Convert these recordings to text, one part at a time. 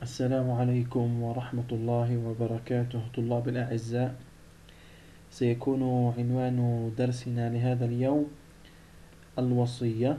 السلام عليكم ورحمة الله وبركاته طلاب الأعزاء. سيكون عنوان درسنا لهذا اليوم الوصية،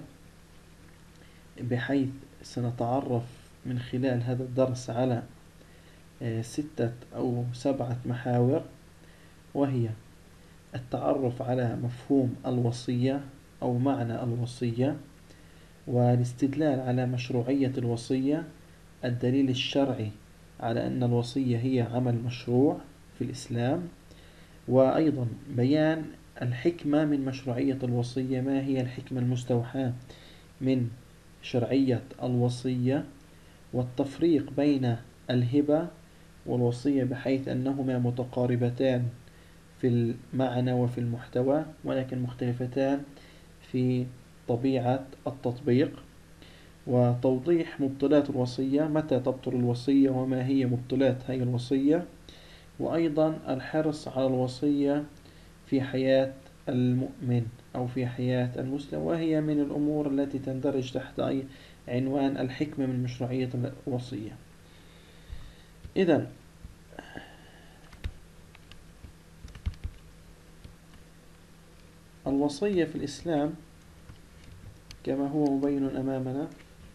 بحيث سنتعرف من خلال هذا الدرس على 6 أو 7 محاور، وهي التعرف على مفهوم الوصية أو معنى الوصية، والاستدلال على مشروعية الوصية، الدليل الشرعي على أن الوصية هي عمل مشروع في الإسلام، وأيضا بيان الحكمة من مشروعية الوصية، ما هي الحكمة المستوحاة من شرعية الوصية، والتفريق بين الهبة والوصية بحيث أنهما متقاربتان في المعنى وفي المحتوى، ولكن مختلفتان في طبيعة التطبيق، وتوضيح مبطلات الوصية، متى تبطل الوصية وما هي مبطلات هذه الوصية، وأيضا الحرص على الوصية في حياة المؤمن أو في حياة المسلم، وهي من الأمور التي تندرج تحت عنوان الحكمة من مشروعية الوصية. إذن الوصية في الإسلام كما هو مبين أمامنا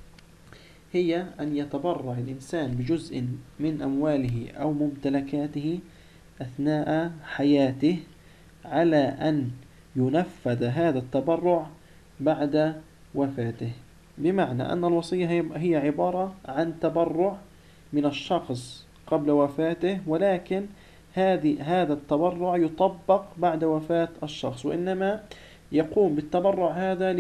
هي أن يتبرع الإنسان بجزء من أمواله أو ممتلكاته أثناء حياته على أن ينفذ هذا التبرع بعد وفاته، بمعنى أن الوصية هي عبارة عن تبرع من الشخص قبل وفاته، ولكن هذا التبرع يطبق بعد وفاة الشخص، وإنما يقوم بالتبرع هذا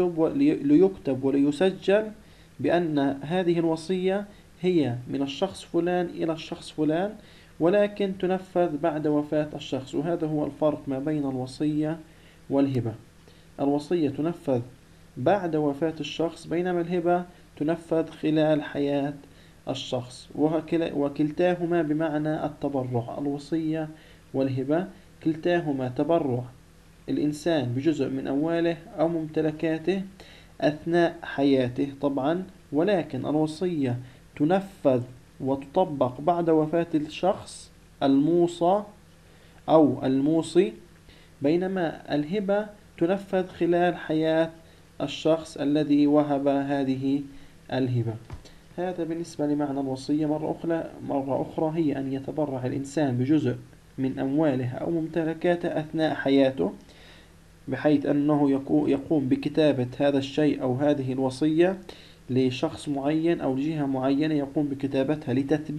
ليكتب وليسجل بأن هذه الوصية هي من الشخص فلان إلى الشخص فلان، ولكن تنفذ بعد وفاة الشخص. وهذا هو الفرق ما بين الوصية والهبة. الوصية تنفذ بعد وفاة الشخص، بينما الهبة تنفذ خلال حياة الشخص، وكلتاهما بمعنى التبرع. الوصية والهبة كلتاهما تبرع الإنسان بجزء من أمواله أو ممتلكاته أثناء حياته طبعا، ولكن الوصية تنفذ وتطبق بعد وفاة الشخص الموصى أو الموصي، بينما الهبة تنفذ خلال حياة الشخص الذي وهب هذه الهبة. هذا بالنسبة لمعنى الوصية. مرة أخرى هي أن يتبرع الإنسان بجزء من أمواله أو ممتلكاته أثناء حياته، بحيث أنه يقوم بكتابة هذا الشيء أو هذه الوصية لشخص معين أو لجهة معينة، يقوم بكتابتها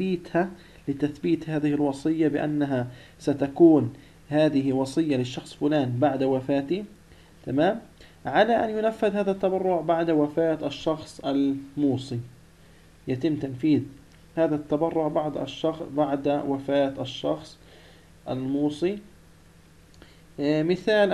لتثبيت هذه الوصية بأنها ستكون هذه وصية للشخص فلان بعد وفاته، تمام، على أن ينفذ هذا التبرع بعد وفاة الشخص الموصي. يتم تنفيذ هذا التبرع بعد وفاة الشخص الموصي. مثال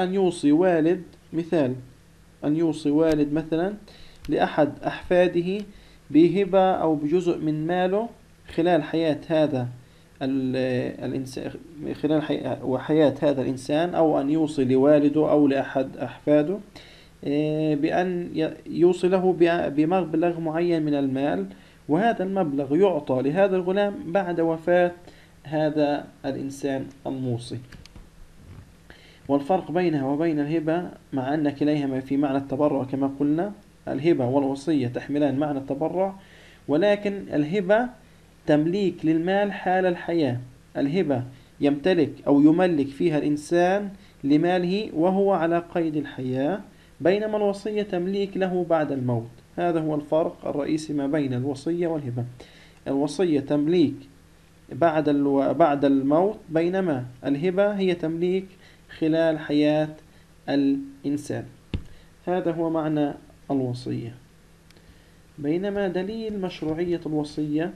أن يوصي والد مثلا لأحد أحفاده بهبة أو بجزء من ماله خلال حياة هذا الإنسان، وحياة هذا الإنسان، أو أن يوصي لوالده أو لأحد أحفاده بأن يوصي له بمبلغ معين من المال، وهذا المبلغ يعطى لهذا الغلام بعد وفاة هذا الإنسان الموصي. والفرق بينها وبين الهبة، مع أن كليهما في معنى التبرع كما قلنا، الهبة والوصية تحملان معنى التبرع، ولكن الهبة تمليك للمال حال الحياة. الهبة يمتلك أو يملك فيها الإنسان لماله وهو على قيد الحياة، بينما الوصية تمليك له بعد الموت. هذا هو الفرق الرئيسي ما بين الوصية والهبة. الوصية تمليك بعد الموت، بينما الهبة هي تمليك خلال حياة الإنسان. هذا هو معنى الوصية. بينما دليل مشروعية الوصية،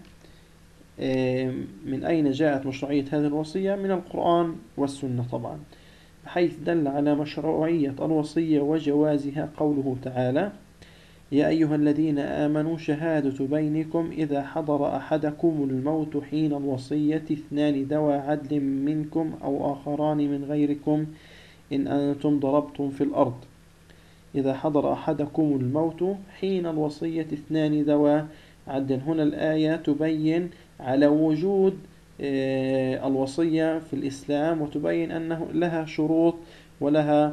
من أين جاءت مشروعية هذه الوصية؟ من القرآن والسنة طبعا، بحيث دل على مشروعية الوصية وجوازها قوله تعالى: يا أيها الذين آمنوا شهادة بينكم إذا حضر أحدكم الموت حين الوصية 2 ذوى عدل منكم أو آخران من غيركم إن أنتم ضربتم في الأرض. إذا حضر أحدكم الموت حين الوصية 2 ذوى عدل هنا الآية تبين على وجود الوصية في الإسلام، وتبين أنه لها شروط ولها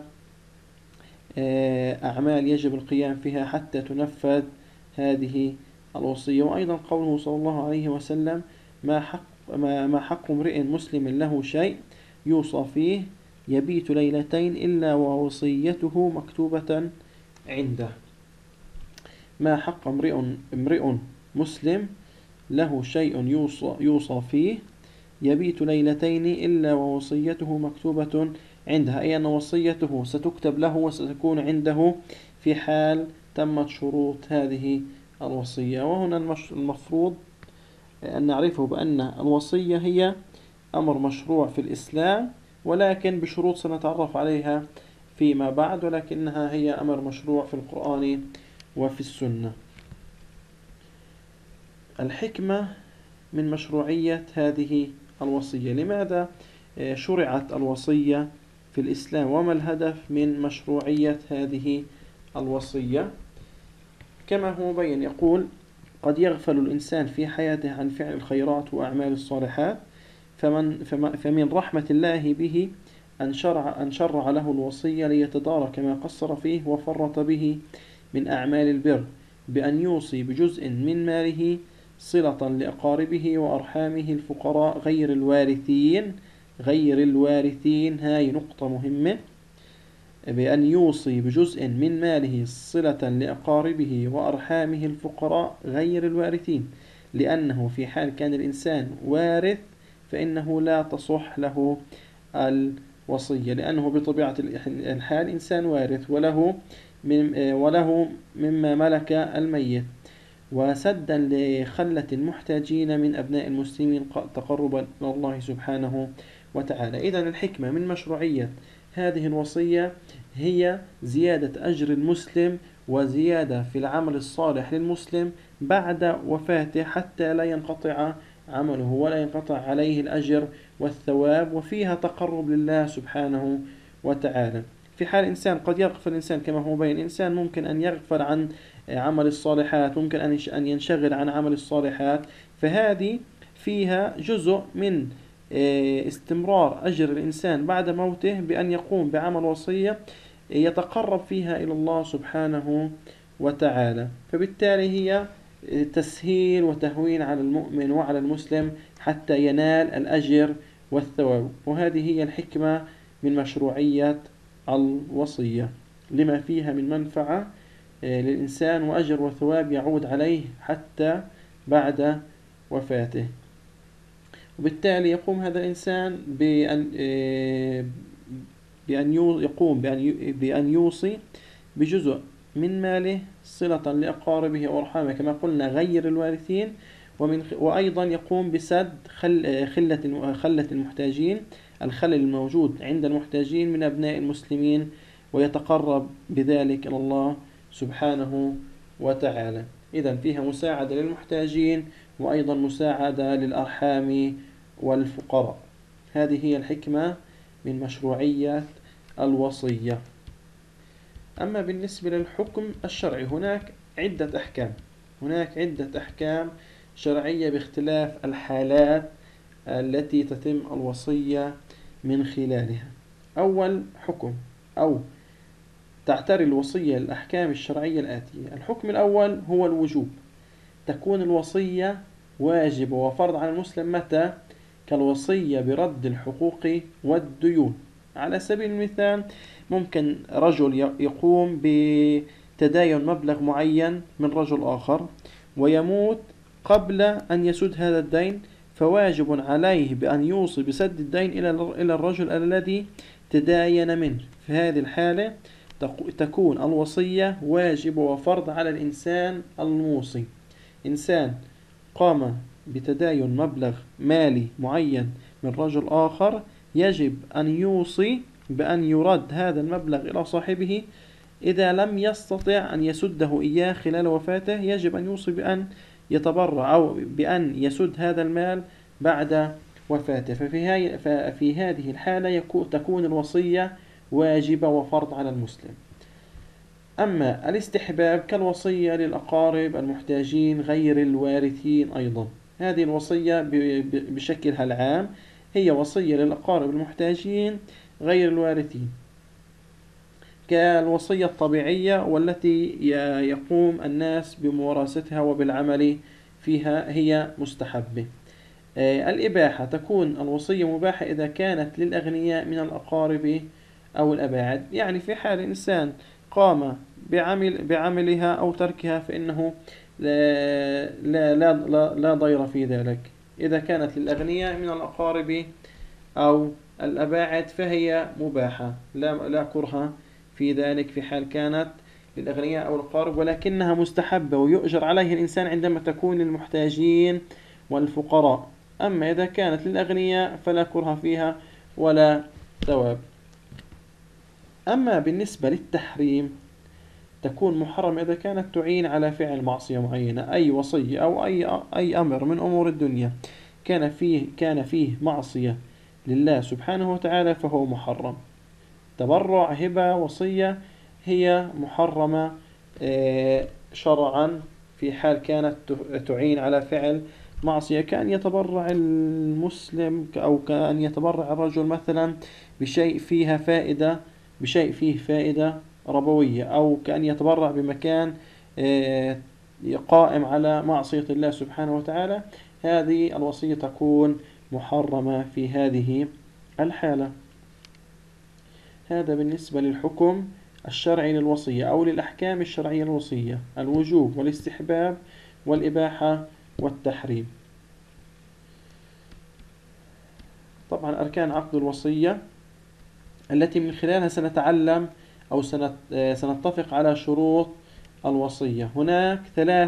أعمال يجب القيام فيها حتى تنفذ هذه الوصية. وأيضا قوله صلى الله عليه وسلم: ما حق امرئ مسلم له شيء يوصى فيه يبيت ليلتين إلا ووصيته مكتوبة عنده. ما حق امرئ مسلم له شيء يوصى فيه يبيت ليلتين إلا ووصيته مكتوبة عندها، أي أن وصيته ستكتب له وستكون عنده في حال تمت شروط هذه الوصية. وهنا المفروض أن نعرفه بأن الوصية هي أمر مشروع في الإسلام، ولكن بشروط سنتعرف عليها فيما بعد، ولكنها هي أمر مشروع في القرآن وفي السنة. الحكمة من مشروعية هذه الوصية: لماذا شرعت الوصية في الإسلام؟ وما الهدف من مشروعية هذه الوصية؟ كما هو مبين، يقول: قد يغفل الإنسان في حياته عن فعل الخيرات وأعمال الصالحات، فمن رحمة الله به أن شرع له الوصية ليتدارك ما قصر فيه وفرط به من أعمال البر، بأن يوصي بجزء من ماله صلة لأقاربه وأرحامه الفقراء غير الوارثين. هاي نقطة مهمة، بأن يوصي بجزء من ماله صلة لأقاربه وأرحامه الفقراء غير الوارثين، لأنه في حال كان الإنسان وارث فإنه لا تصح له الوصية، لأنه بطبيعة الحال إنسان وارث وله مما ملك الميت، وسدا لخلة المحتاجين من أبناء المسلمين تقربا إلى الله سبحانه وتعالى. إذن الحكمة من مشروعية هذه الوصية هي زيادة أجر المسلم وزيادة في العمل الصالح للمسلم بعد وفاته، حتى لا ينقطع عمله ولا ينقطع عليه الأجر والثواب، وفيها تقرب لله سبحانه وتعالى. في حال إنسان قد يغفل الإنسان، كما هو بين إنسان ممكن أن يغفل عن عمل الصالحات، ممكن أن ينشغل عن عمل الصالحات، فهذه فيها جزء من استمرار أجر الإنسان بعد موته بأن يقوم بعمل وصية يتقرب فيها إلى الله سبحانه وتعالى. فبالتالي هي تسهيل وتهوين على المؤمن وعلى المسلم حتى ينال الأجر والثواب. وهذه هي الحكمة من مشروعية الوصية، لما فيها من منفعة للإنسان وأجر وثواب يعود عليه حتى بعد وفاته. وبالتالي يقوم هذا الإنسان بأن يوصي بجزء من ماله صلة لأقاربه وأرحامه كما قلنا غير الوارثين، وأيضا يقوم بسد خلة المحتاجين، الخلل الموجود عند المحتاجين من أبناء المسلمين، ويتقرب بذلك إلى الله سبحانه وتعالى. إذن فيها مساعدة للمحتاجين وأيضا مساعدة للأرحام والفقراء. هذه هي الحكمة من مشروعية الوصية. أما بالنسبة للحكم الشرعي هناك عدة أحكام شرعية باختلاف الحالات التي تتم الوصية من خلالها. أول حكم أو تعتري الوصية الأحكام الشرعية الآتية: الحكم الأول هو الوجوب. تكون الوصية واجب وفرض على المسلم متى؟ كالوصية برد الحقوق والديون. على سبيل المثال ممكن رجل يقوم بتداين مبلغ معين من رجل آخر ويموت قبل أن يسد هذا الدين، فواجب عليه بأن يوصي بسد الدين إلى الرجل الذي تداين منه. في هذه الحالة تكون الوصية واجب وفرض على الإنسان الموصي. إنسان قام بتداين مبلغ مالي معين من رجل آخر، يجب أن يوصي بأن يرد هذا المبلغ إلى صاحبه. إذا لم يستطع أن يسده إياه خلال وفاته يجب أن يوصي بأن يتبرع أو بأن يسد هذا المال بعد وفاته. ففي هذه الحالة تكون الوصية واجبة وفرض على المسلم. أما الاستحباب كالوصية للأقارب المحتاجين غير الوارثين أيضا، هذه الوصية بشكلها العام هي وصية للأقارب المحتاجين غير الوارثين، كالوصية الطبيعية والتي يقوم الناس بممارستها وبالعمل فيها هي مستحبة. الإباحة تكون الوصية مباحة إذا كانت للأغنياء من الأقارب أو الأباعد، يعني في حال إنسان قام بعملها أو تركها فإنه لا ضير في ذلك. إذا كانت للأغنياء من الأقارب أو الأباعد فهي مباحة، لا كره في ذلك في حال كانت للأغنياء أو الأقارب، ولكنها مستحبة ويؤجر عليه الإنسان عندما تكون للمحتاجين والفقراء. أما إذا كانت للأغنياء فلا كره فيها ولا ثواب. أما بالنسبة للتحريم تكون محرم إذا كانت تعين على فعل معصية معينة، أي وصية أو أي أمر من أمور الدنيا كان فيه معصية لله سبحانه وتعالى فهو محرم. تبرع، هبة، وصية هي محرمة شرعا في حال كانت تعين على فعل معصية، كأن يتبرع المسلم أو كأن يتبرع الرجل مثلا بشيء فيه فائدة ربوية، أو كأن يتبرع بمكان قائم على معصية الله سبحانه وتعالى، هذه الوصية تكون محرمة في هذه الحالة. هذا بالنسبة للحكم الشرعي للوصية أو للأحكام الشرعية للوصية: الوجوب والاستحباب والإباحة والتحريم. طبعا أركان عقد الوصية التي من خلالها سنتعلم أو سنتفق على شروط الوصية. هناك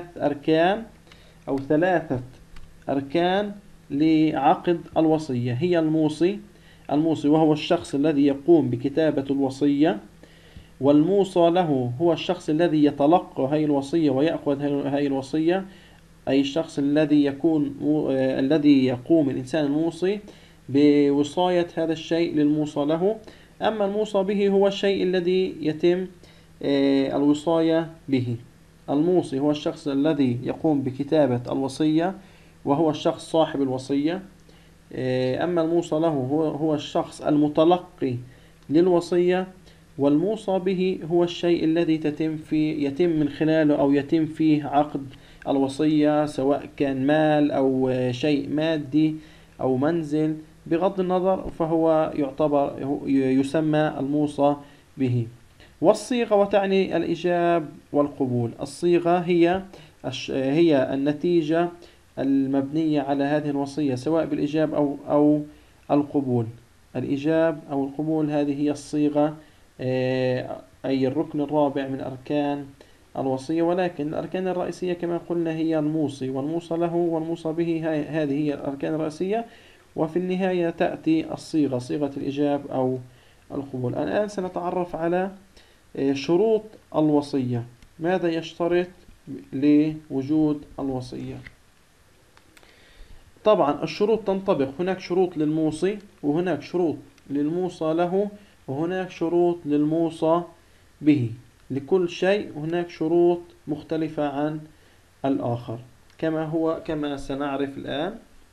ثلاثة أركان لعقد الوصية، هي الموصي وهو الشخص الذي يقوم بكتابة الوصية، والموصى له هو الشخص الذي يتلقى هذه الوصية ويأخذ هذه الوصية، أي الشخص الذي يقوم الإنسان الموصي بوصاية هذا الشيء للموصى له. أما الموصى به هو الشيء الذي يتم الوصاية به. الموصي هو الشخص الذي يقوم بكتابة الوصية وهو الشخص صاحب الوصية. أما الموصى له هو الشخص المتلقي للوصية، والموصى به هو الشيء الذي يتم من خلاله أو يتم فيه عقد الوصية، سواء كان مال أو شيء مادي أو منزل، بغض النظر فهو يسمى الموصى به. والصيغة وتعني الإيجاب والقبول. الصيغة هي النتيجة المبنية على هذه الوصية سواء بالإيجاب أو القبول. الإيجاب أو القبول هذه هي الصيغة، أي الركن الرابع من أركان الوصية. ولكن الأركان الرئيسية كما قلنا هي الموصي والموصى له والموصى به، هذه هي الأركان الرئيسية، وفي النهاية تأتي صيغة الإيجاب أو القبول. الآن سنتعرف على شروط الوصية. ماذا يشترط لوجود الوصية؟ طبعا الشروط تنطبق، هناك شروط للموصي وهناك شروط للموصى له وهناك شروط للموصى به. لكل شيء هناك شروط مختلفة عن الآخر كما سنعرف الآن،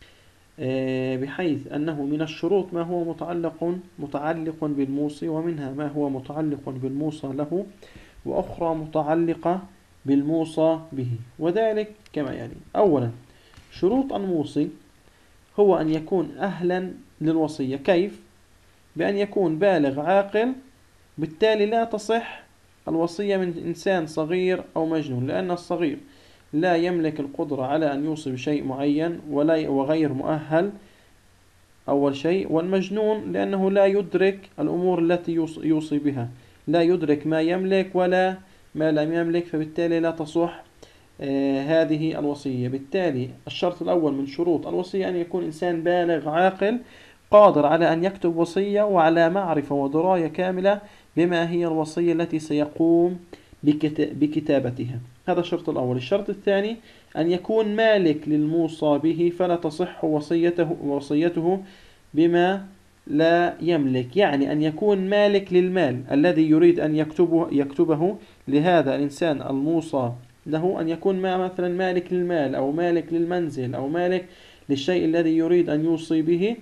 بحيث أنه من الشروط ما هو متعلق بالموصي، ومنها ما هو متعلق بالموصى له، وأخرى متعلقة بالموصى به، وذلك كما يلي. أولا، شروط الموصي هو أن يكون أهلا للوصية. كيف؟ بأن يكون بالغ عاقل، بالتالي لا تصح الوصية من إنسان صغير أو مجنون، لأن الصغير لا يملك القدرة على أن يوصي بشيء معين وغير مؤهل أول شيء، والمجنون لأنه لا يدرك الأمور التي يوصي بها، لا يدرك ما يملك ولا ما لم يملك، فبالتالي لا تصح هذه الوصية. بالتالي الشرط الأول من شروط الوصية أن يكون إنسان بالغ عاقل قادر على أن يكتب وصية وعلى معرفة ودراية كاملة بما هي الوصية التي سيقوم بكتابتها. هذا الشرط الأول. الشرط الثاني أن يكون مالك للموصى به، فلا تصح وصيته بما لا يملك، يعني أن يكون مالك للمال الذي يريد أن يكتبه لهذا الإنسان الموصى له، أن يكون مثلا مالك للمال أو مالك للمنزل أو مالك للشيء الذي يريد أن يوصي به.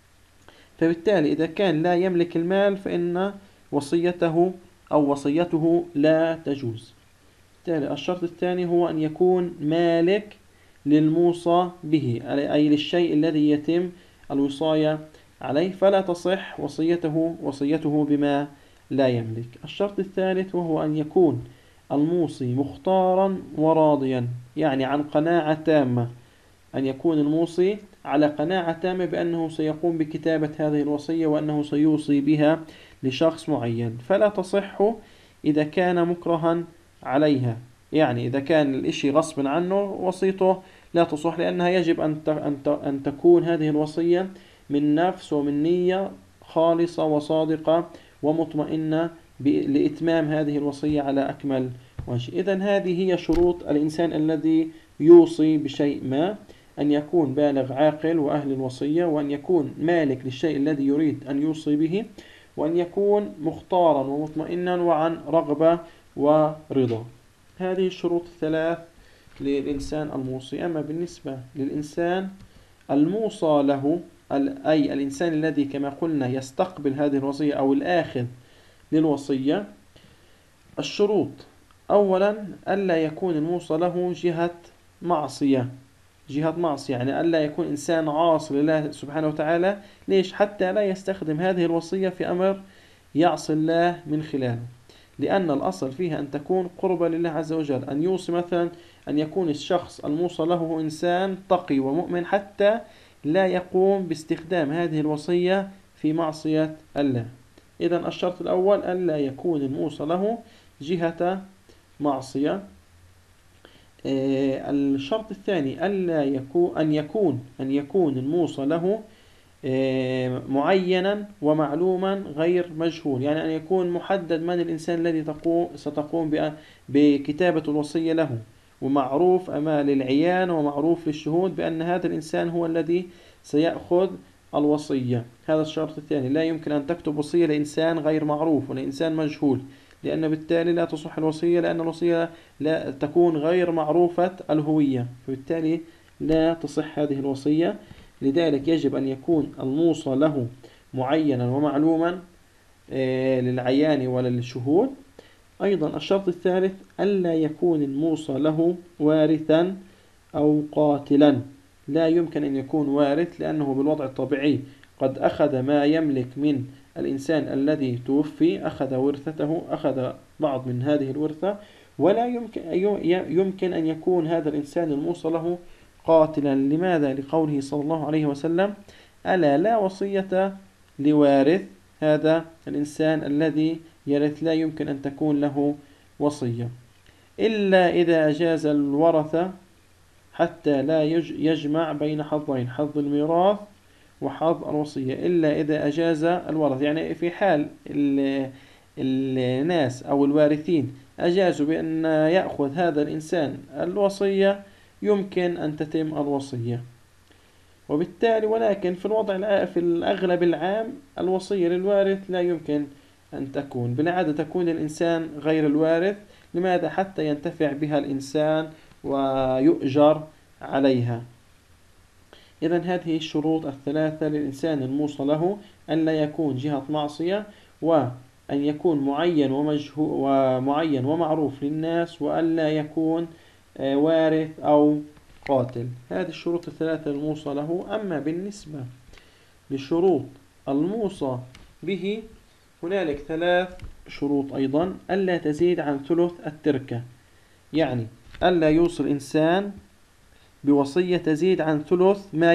فبالتالي إذا كان لا يملك المال فإن وصيته أو وصيته لا تجوز. بالتالي الشرط الثاني هو أن يكون مالك للموصى به، أي للشيء الذي يتم الوصاية عليه، فلا تصح وصيته بما لا يملك. الشرط الثالث وهو أن يكون الموصي مختارا وراضيا، يعني عن قناعة تامة، أن يكون الموصي على قناعة تامة بأنه سيقوم بكتابة هذه الوصية وأنه سيوصي بها لشخص معين، فلا تصح إذا كان مكرها عليها. يعني إذا كان الإشي غصب عنه وصيته لا تصح، لأنها يجب أن تكون هذه الوصية من نفس ومن نية خالصة وصادقة ومطمئنة لإتمام هذه الوصية على أكمل وجه. إذن هذه هي شروط الإنسان الذي يوصي بشيء ما: أن يكون بالغ عاقل وأهل الوصية، وأن يكون مالك للشيء الذي يريد أن يوصي به، وأن يكون مختارا ومطمئنا وعن رغبة ورضا. هذه الشروط الثلاث للإنسان الموصي. أما بالنسبة للإنسان الموصى له، أي الإنسان الذي كما قلنا يستقبل هذه الوصية أو الآخذ للوصية، الشروط: أولا ألا يكون الموصى له جهة معصية، يعني ألا يكون إنسان عاصي لله سبحانه وتعالى. ليش؟ حتى لا يستخدم هذه الوصية في أمر يعصي الله من خلاله، لأن الأصل فيها أن تكون قربة لله عز وجل. أن يوصي مثلا أن يكون الشخص الموصى له إنسان تقي ومؤمن حتى لا يقوم باستخدام هذه الوصية في معصية الله. إذن الشرط الأول ألا يكون الموصى له جهة معصية. الشرط الثاني أن يكون الموصى له معينا ومعلوما غير مجهول، يعني أن يكون محدد من الإنسان الذي ستقوم بكتابة الوصية له، ومعروف أمام العيان ومعروف للشهود بأن هذا الإنسان هو الذي سيأخذ الوصية. هذا الشرط الثاني. لا يمكن أن تكتب وصية لإنسان غير معروف ولإنسان مجهول، لأن بالتالي لا تصح الوصية، لأن الوصية لا تكون غير معروفة الهوية، فبالتالي لا تصح هذه الوصية. لذلك يجب أن يكون الموصى له معينا ومعلوما للعيان وللشهود. أيضا الشرط الثالث ألا يكون الموصى له وارثا أو قاتلا. لا يمكن أن يكون وارث، لأنه بالوضع الطبيعي قد أخذ ما يملك من الإنسان الذي توفي، أخذ ورثته، أخذ بعض من هذه الورثة، ولا يمكن أن يكون هذا الإنسان الموصى له قاتلا. لماذا؟ لقوله صلى الله عليه وسلم: ألا لا وصية لوارث. هذا الإنسان الذي يرث لا يمكن أن تكون له وصية إلا إذا أجاز الورثة حتى لا يجمع بين حظين: حظ الميراث وحظ الوصية. إلا إذا أجاز الورث، يعني في حال الناس أو الوارثين أجازوا بأن يأخذ هذا الإنسان الوصية يمكن أن تتم الوصية. وبالتالي ولكن في الأغلب العام الوصية للوارث لا يمكن أن تكون، بالعادة تكون الإنسان غير الوارث. لماذا؟ حتى ينتفع بها الإنسان ويؤجر عليها. إذن هذه الشروط الثلاثة للإنسان الموصى له: أن لا يكون جهة معصية، وأن يكون معين ومعروف للناس، وأن لا يكون وارث أو قاتل. هذه الشروط الثلاثة الموصى له. أما بالنسبة لشروط الموصى به هنالك 3 شروط أيضا: ألا تزيد عن ثلث التركة، يعني ألا يوصي الإنسان بوصية تزيد عن ثلث ما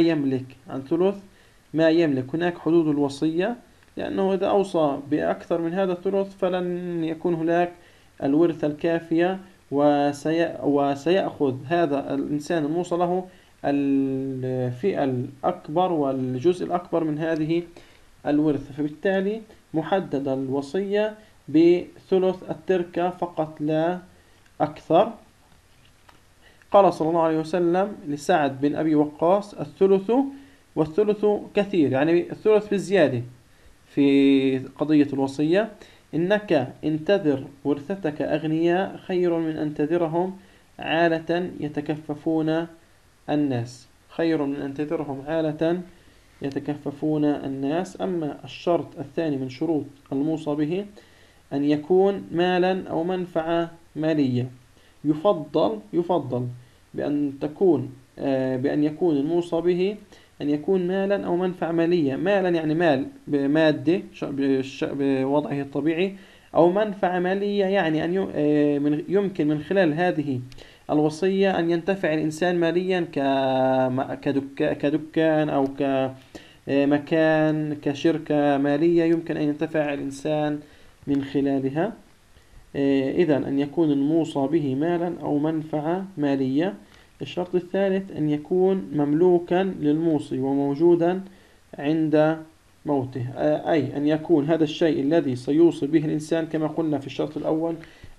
يملك. هناك حدود الوصية، لأنه إذا أوصى بأكثر من هذا الثلث فلن يكون هناك الورثة الكافية، وسيأخذ هذا الإنسان الموصى له الفئة الأكبر والجزء الأكبر من هذه الورثة، فبالتالي محدد الوصية بثلث التركة فقط لا أكثر. قال صلى الله عليه وسلم لسعد بن أبي وقاص: الثلث والثلث كثير، يعني الثلث بزيادة في قضية الوصية. إنك انتظر ورثتك أغنياء خير من أن تذرهم عالة يتكففون الناس، خير من أن تذرهم عالة يتكففون الناس. أما الشرط الثاني من شروط الموصى به أن يكون مالا أو منفعة مالية. يفضل بأن يكون الموصى به أن يكون مالا أو منفعة مالية. مالا يعني مال بمادة بوضعه الطبيعي، أو منفعة مالية يعني أن يمكن من خلال هذه الوصية أن ينتفع الإنسان ماليا كدكان أو كمكان كشركة مالية يمكن أن ينتفع الإنسان من خلالها. إذن أن يكون الموصى به مالا أو منفعة مالية. الشرط الثالث أن يكون مملوكا للموصي وموجودا عند موته، أي أن يكون هذا الشيء الذي سيوصي به الإنسان كما قلنا في الشرط الأول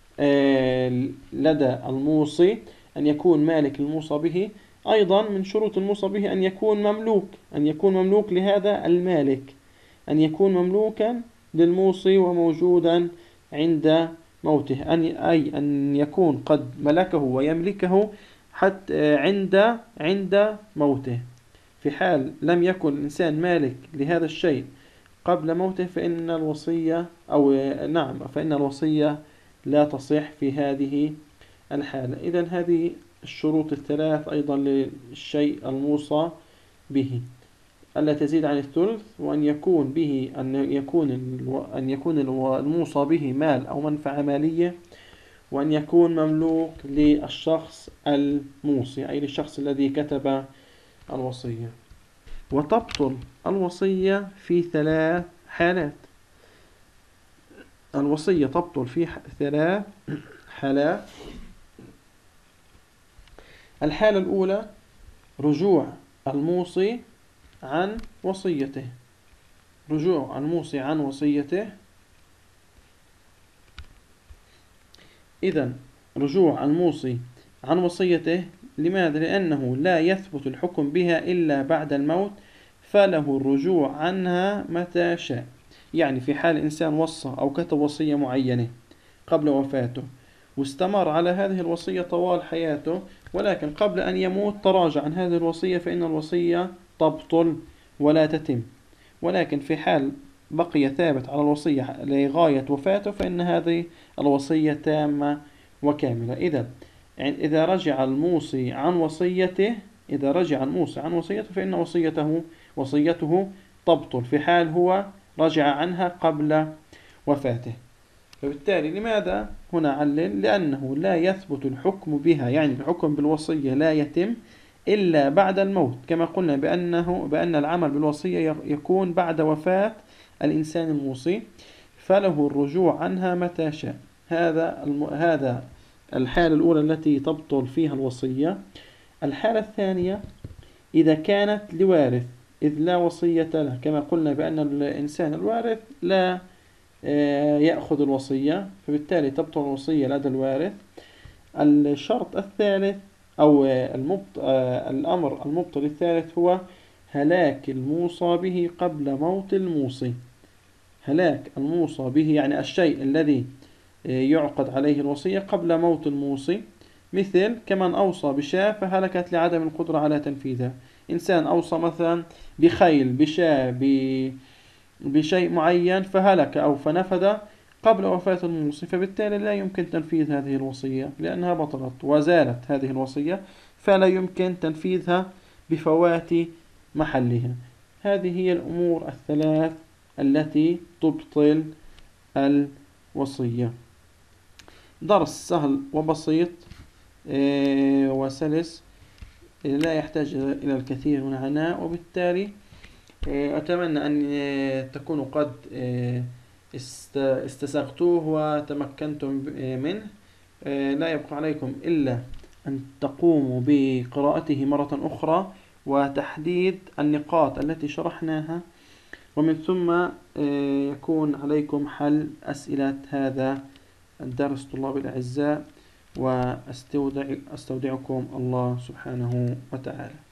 لدى الموصي أن يكون مالك الموصى به. أيضا من شروط الموصى به أن يكون مملوك لهذا المالك، أن يكون مملوكا للموصي وموجودا عند موته، أي أن يكون قد ملكه ويملكه حتى عند موته. في حال لم يكن الإنسان مالك لهذا الشيء قبل موته فإن الوصية لا تصح في هذه الحالة. إذن هذه الشروط الثلاث أيضا للشيء الموصى به: ألا تزيد عن الثلث، وأن يكون الموصى به مال أو منفعة مالية، وأن يكون مملوك للشخص الموصي أي للشخص الذي كتب الوصية. وتبطل الوصية في 3 حالات. الوصية تبطل في 3 حالات. الحالة الأولى رجوع الموصي عن وصيته. إذن رجوع الموصي عن وصيته لماذا؟ لأنه لا يثبت الحكم بها إلا بعد الموت، فله الرجوع عنها متى شاء. يعني في حال إنسان وصى أو كتب وصية معينة قبل وفاته واستمر على هذه الوصية طوال حياته، ولكن قبل أن يموت تراجع عن هذه الوصية، فإن الوصية تبطل ولا تتم. ولكن في حال بقي ثابت على الوصية لغاية وفاته فإن هذه الوصية تامة وكاملة. إذا رجع الموصي عن وصيته فإن وصيته تبطل في حال هو رجع عنها قبل وفاته. فبالتالي لماذا هنا علل؟ لأنه لا يثبت الحكم بها، يعني الحكم بالوصية لا يتم إلا بعد الموت، كما قلنا بأن العمل بالوصية يكون بعد وفاة الإنسان الموصي، فله الرجوع عنها متى شاء. هذا الحالة الأولى التي تبطل فيها الوصية. الحالة الثانية إذا كانت لوارث، إذ لا وصية له، كما قلنا بأن الإنسان الوارث لا يأخذ الوصية، فبالتالي تبطل الوصية لدى الوارث. الشرط الثالث أو الأمر المبطل الثالث هو هلاك الموصى به قبل موت الموصي. هلاك الموصى به يعني الشيء الذي يعقد عليه الوصية قبل موت الموصي، مثل كمن أوصى بشاة فهلكت لعدم القدرة على تنفيذها. إنسان أوصى مثلا بخيل، بشاة، بشيء معين فهلك أو فنفذ قبل وفاة الموصي، فبالتالي لا يمكن تنفيذ هذه الوصية لأنها بطلت وزالت هذه الوصية، فلا يمكن تنفيذها بفوات محلها. هذه هي الأمور الثلاث التي تبطل الوصية. درس سهل وبسيط وسلس، لا يحتاج إلى الكثير من العناء، وبالتالي أتمنى أن تكونوا قد استساغتوه وتمكنتم منه. لا يبقى عليكم إلا أن تقوموا بقراءته مرة أخرى وتحديد النقاط التي شرحناها، ومن ثم يكون عليكم حل أسئلة هذا الدرس طلاب الأعزاء، وأستودعكم الله سبحانه وتعالى.